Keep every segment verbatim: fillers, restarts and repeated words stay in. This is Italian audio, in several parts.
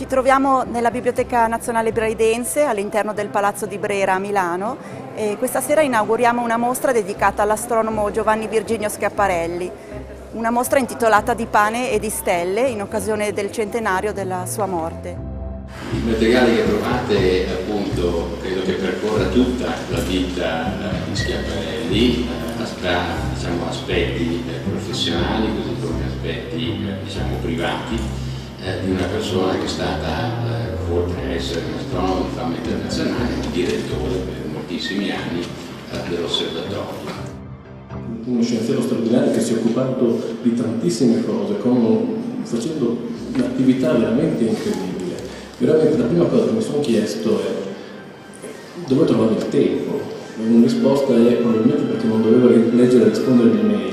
troviamo nella Biblioteca Nazionale Braidense all'interno del Palazzo di Brera a Milano e questa sera inauguriamo una mostra dedicata all'astronomo Giovanni Virginio Schiaparelli, una mostra intitolata Di pane e di stelle in occasione del centenario della sua morte. Il materiale che trovate appunto credo che percorra tutta la vita di Schiaparelli, tra diciamo, aspetti professionali così come aspetti diciamo, privati di una persona che è stata, oltre ad essere un astronomo di fama internazionale, un direttore per moltissimi anni dell'osservatorio. Uno scienziato straordinario che si è occupato di tantissime cose, con, facendo un'attività veramente incredibile. Veramente la prima cosa che mi sono chiesto è dove trovare il tempo? Una risposta è probabilmente perché non dovevo leggere e rispondere alle mail.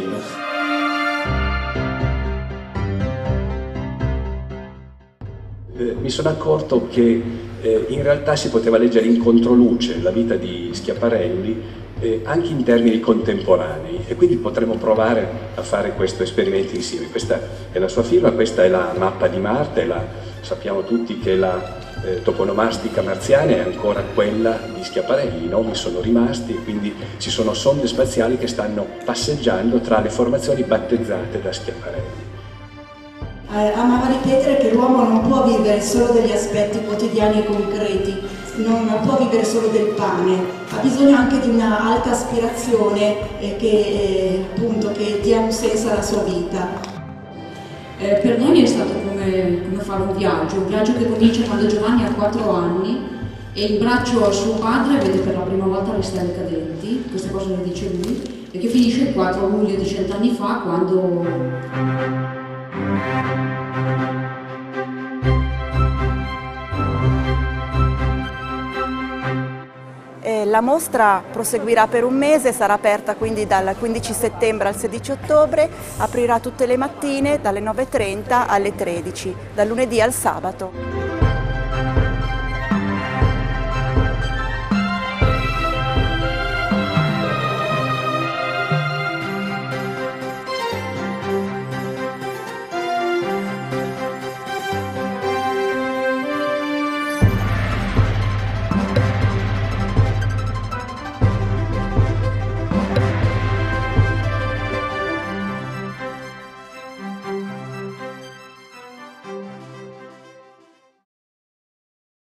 Mi sono accorto che eh, in realtà si poteva leggere in controluce la vita di Schiaparelli eh, anche in termini contemporanei e quindi potremmo provare a fare questo esperimento insieme. Questa è la sua firma, questa è la mappa di Marte, la, sappiamo tutti che la eh, toponomastica marziana è ancora quella di Schiaparelli, i nomi sono rimasti e quindi ci sono sonde spaziali che stanno passeggiando tra le formazioni battezzate da Schiaparelli. Eh, amava ripetere che l'uomo non può vivere solo degli aspetti quotidiani e concreti, non può vivere solo del pane, ha bisogno anche di una alta aspirazione eh, che, eh, appunto, che dia un senso alla sua vita. Eh, per noi è stato come, come fare un viaggio, un viaggio che comincia quando Giovanni ha quattro anni e in braccio a suo padre vede per la prima volta le stelle cadenti, queste cose le dice lui, e che finisce il quattro luglio di cent'anni fa quando... La mostra proseguirà per un mese, sarà aperta quindi dal quindici settembre al sedici ottobre, aprirà tutte le mattine dalle nove e trenta alle tredici, dal lunedì al sabato.